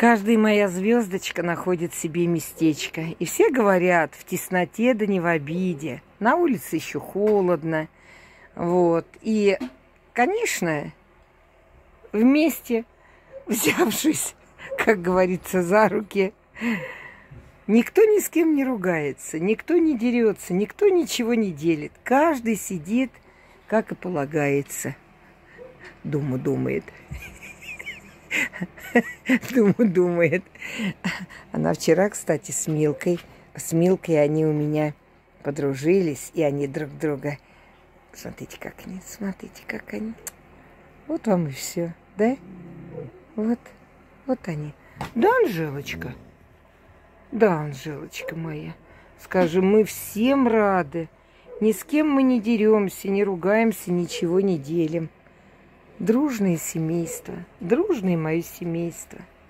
Каждая моя звездочка находит себе местечко. И все говорят, в тесноте да не в обиде. На улице еще холодно. Вот. И, конечно, вместе, взявшись, как говорится, за руки, никто ни с кем не ругается, никто не дерется, никто ничего не делит. Каждый сидит, как и полагается. Думает. Думает. Она вчера, кстати, с Милкой они у меня подружились, и они друг друга... Смотрите, как они. Вот вам и все, да? Вот они. Да, Анжелочка? Да, Анжелочка моя. Скажем, мы всем рады. Ни с кем мы не деремся, не ругаемся, ничего не делим. Дружное семейство, дружное мое семейство.